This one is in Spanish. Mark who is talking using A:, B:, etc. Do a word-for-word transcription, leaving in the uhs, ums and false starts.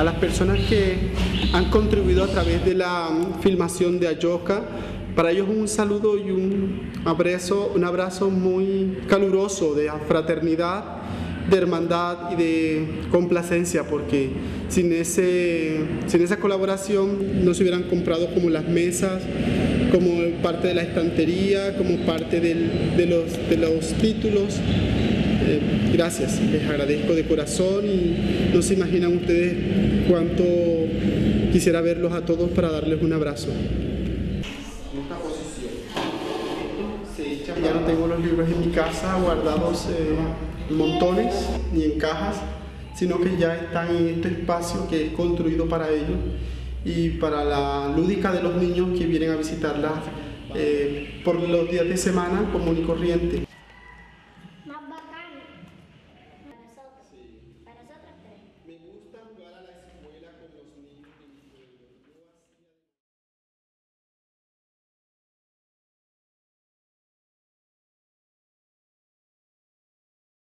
A: a las personas que han contribuido a través de la filmación de Ayoka. Para ellos un saludo y un abrazo, un abrazo muy caluroso de fraternidad, de hermandad y de complacencia, porque sin, ese, sin esa colaboración no se hubieran comprado como las mesas, como parte de la estantería, como parte del, de, los, de los títulos. Eh, gracias, les agradezco de corazón y no se imaginan ustedes cuánto quisiera verlos a todos para darles un abrazo. Ya no tengo los libros en mi casa guardados en montones ni en cajas, sino que ya están en este espacio que es construido para ellos y para la lúdica de los niños que vienen a visitarla eh, por los días de semana común y corriente.